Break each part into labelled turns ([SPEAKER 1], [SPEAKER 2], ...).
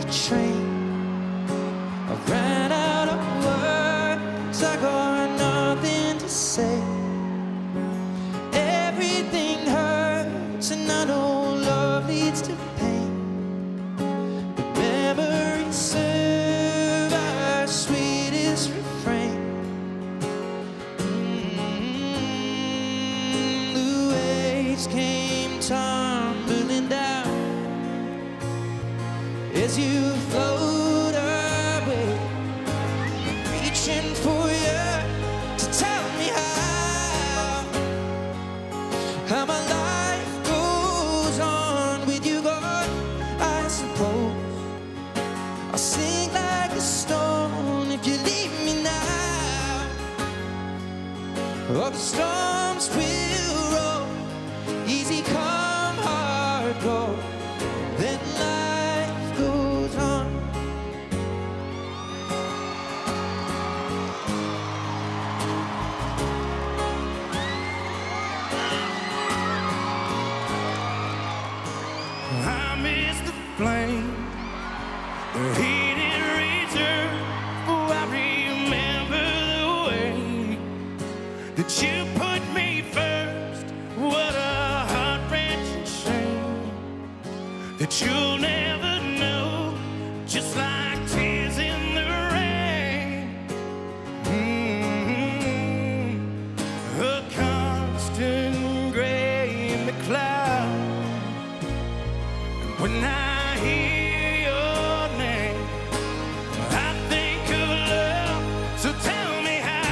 [SPEAKER 1] train. I ran out of words, I got nothing to say. Everything hurts and I know love leads to pain, but memories serve our sweetest refrain. The waves came tumbling down as you float away, reaching for you to tell me how my life goes on with you gone. I suppose I'll sink like a stone if you leave me now. All the storms will roll, easy come, hard go, then life goes on.
[SPEAKER 2] I miss the flame, the heated return. Oh, I remember the way that you put me first. What a heart-wrenching shame that you'll never know, just like tears in the rain. A constant gray in the cloud. When I hear your name, I think of love. So tell me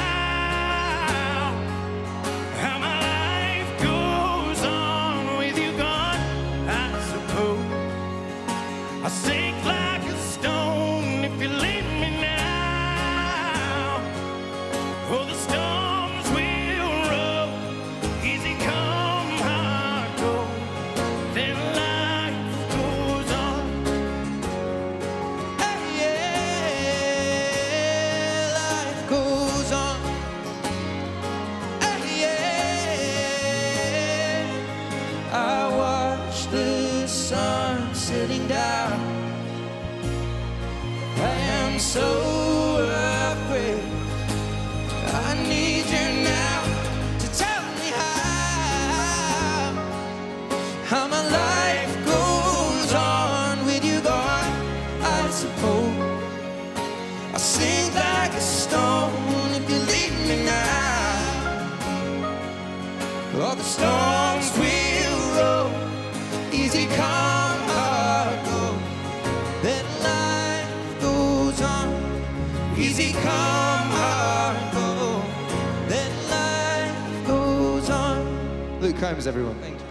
[SPEAKER 2] how my life goes on with you gone. I suppose I sink like a stone if you leave me now. Oh, the storms will roll, easy come, hard go, then life goes on.
[SPEAKER 1] Hey, yeah, life goes on. Hey, yeah, I watch the sun setting down. I am so afraid. I need you now to tell me how my life goes on with you gone. I suppose I sink like a stone if you leave me now. All the storms will roll, easy come, hard go, then life goes on. Easy come, hard go, then life goes on. Luke Combs, everyone. Thank you.